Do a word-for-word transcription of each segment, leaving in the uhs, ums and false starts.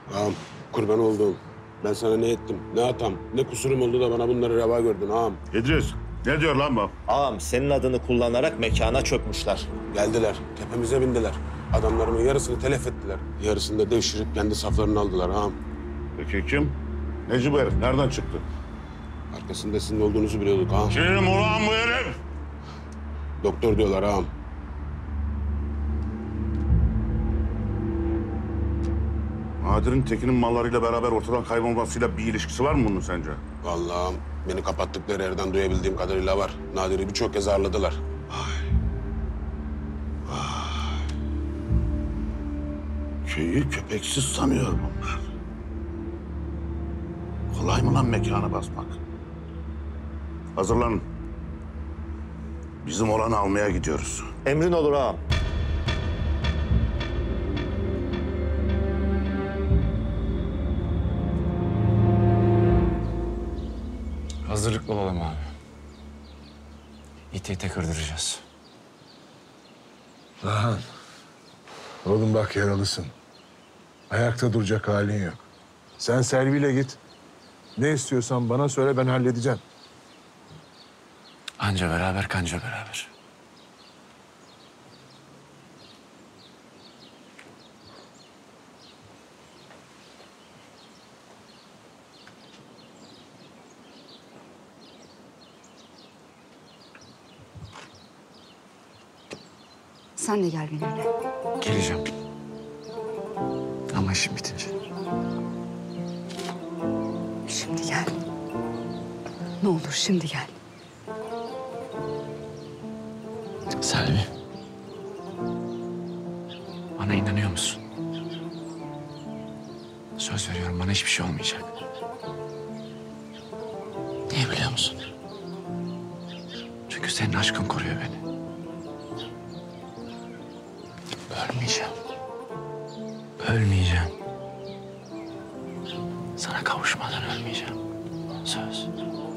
Ağam, kurban olduğum. Ben sana ne ettim, ne hatam, ne kusurum oldu da bana bunları reva gördün ağam. İdris, ne diyor lan bu? Ağam senin adını kullanarak mekana çökmüşler. Geldiler, tepemize bindiler. Adamlarımın yarısını telef ettiler. Yarısını da devşirip kendi saflarını aldılar ağam. Peki kim? Neci bu herif? Nereden çıktı? Arkasında sizin olduğunuzu biliyorduk ağam. Kim ulan bu herif? Doktor diyorlar ağam. Nadir'in Tekin'in mallarıyla beraber ortadan kaybolmasıyla bir ilişkisi var mı bunun sence? Vallahi ağam, beni kapattıkları yerden duyabildiğim kadarıyla var. Nadir'i birçok kez ağırladılar. Köyü köpeksiz sanıyor bunlar. Kolay mı lan mekana basmak? Hazırlanın. Bizim olanı almaya gidiyoruz. Emrin olur ağam. Hazırlıklı olalım abi. İti ite kırdıracağız. Dahan. Oğlum bak yaralısın. Ayakta duracak halin yok. Sen Selvi'yle git. Ne istiyorsan bana söyle, ben halledeceğim. Anca beraber kanca beraber. Sen de gel benimle. Geleceğim. Ama işim bitince. Şimdi gel. Ne olur şimdi gel. Selvi. Bana inanıyor musun? Söz veriyorum, bana hiçbir şey olmayacak. Niye biliyor musun? Çünkü senin aşkın koruyor beni. Ölmeyeceğim. Ölmeyeceğim. Sana kavuşmadan ölmeyeceğim. Söz.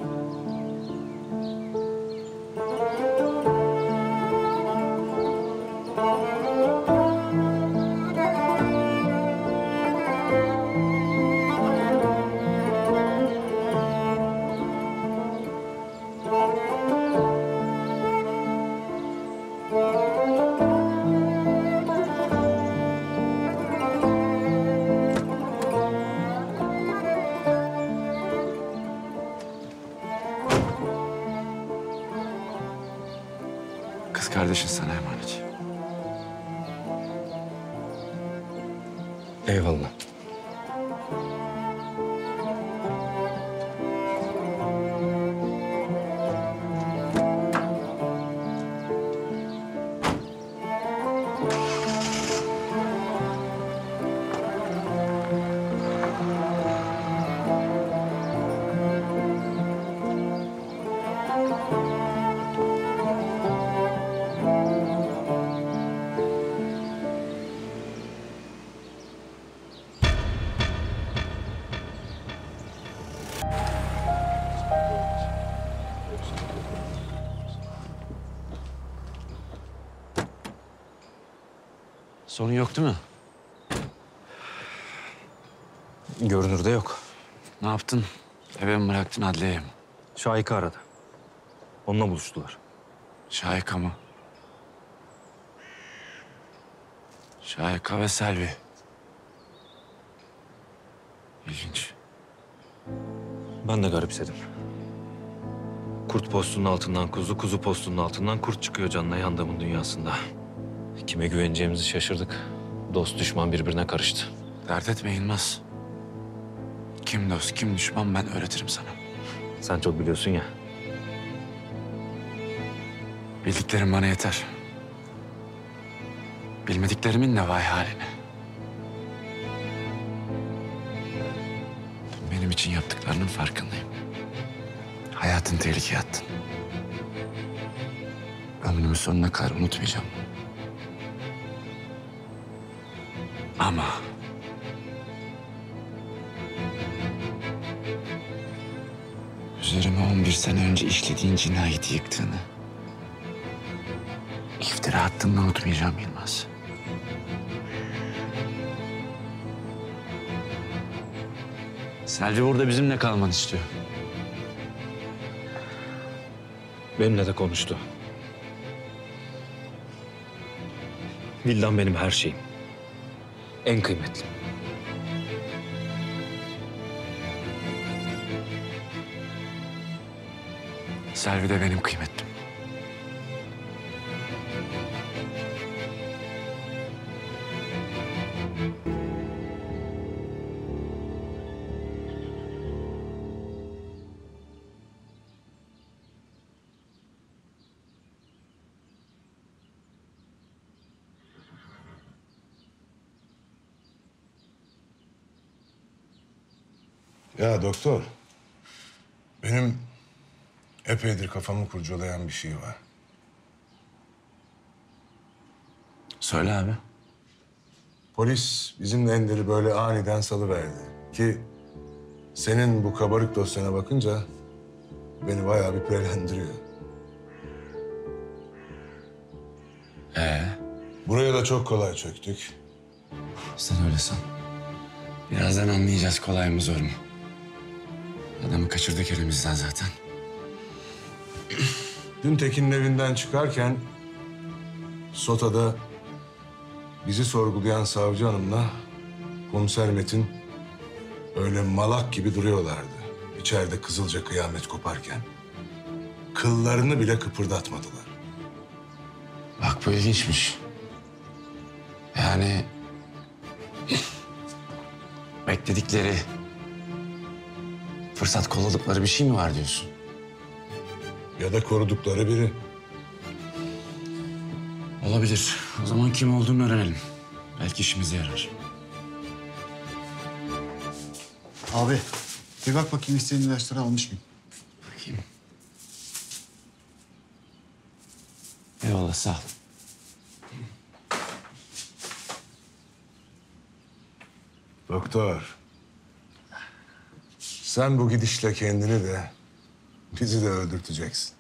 Kız kardeşin sana emanet. Eyvallah. Sorun yok değil mi? Görünürde yok. Ne yaptın? Eve mi bıraktın, adliyeye mi? Şahika aradı. Onunla buluştular. Şahika mı? Şahika ve Selvi. İlginç. Ben de garipsedim. Kurt postunun altından kuzu, kuzu postunun altından kurt çıkıyor canına yandığımın dünyasında. Kime güveneceğimizi şaşırdık. Dost düşman birbirine karıştı. Dert etme Yılmaz. Kim dost, kim düşman ben öğretirim sana. Sen çok biliyorsun ya. Bildiklerim bana yeter. Bilmediklerimin ne vay haline. Benim için yaptıklarının farkındayım. Hayatını tehlikeye attın. Ömrümün sonuna kadar unutmayacağım. Ama üzerime on bir sene önce işlediğin cinayeti yıktığını, iftira attığını unutmayacağım Yılmaz. Selvi burada bizimle kalmanı istiyor. Benimle de konuştu. Vildan benim her şeyim. En kıymetli. Selvi de benim kıymetlim. Ya doktor, benim epeydir kafamı kurcalayan bir şey var. Söyle abi. Polis bizimle Ender'i böyle aniden salıverdi. Ki senin bu kabarık dosyana bakınca beni bayağı bir pirelendiriyor. Ee? Buraya da çok kolay çöktük. Sen öyle san. Birazdan anlayacağız kolay mı zor mu. Adamı kaçırdık elimizden zaten. Dün Tekin'in evinden çıkarken Sota'da bizi sorgulayan savcı hanımla komiser Metin öyle malak gibi duruyorlardı. İçeride kızılca kıyamet koparken. Kıllarını bile kıpırdatmadılar. Bak bu ilginçmiş. Yani... bekledikleri, fırsat kolladıkları bir şey mi var diyorsun? Ya da korudukları biri. Olabilir. O zaman kim olduğunu öğrenelim. Belki işimize yarar. Abi bir bak bakayım istediğin ilaçları almış mıyım? Bakayım. Eyvallah sağ ol. Doktor, sen bu gidişle kendini de bizi de öldürteceksin.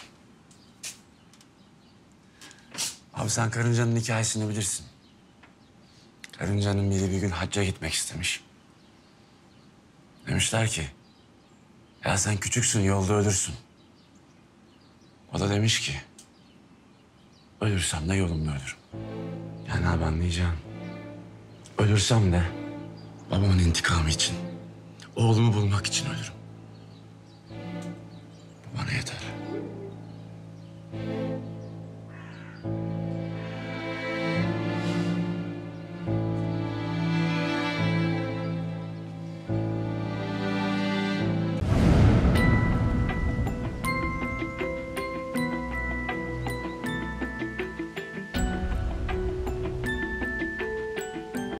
Abi sen karıncanın hikayesini bilirsin. Karıncanın biri bir gün hacca gitmek istemiş. Demişler ki, ya sen küçüksün yolda ölürsün. O da demiş ki, ölürsem de yolumda ölürüm. Yani abi anlayacağın, ölürsem de babamın intikamı için, oğlumu bulmak için ölürüm. Bu bana yeter.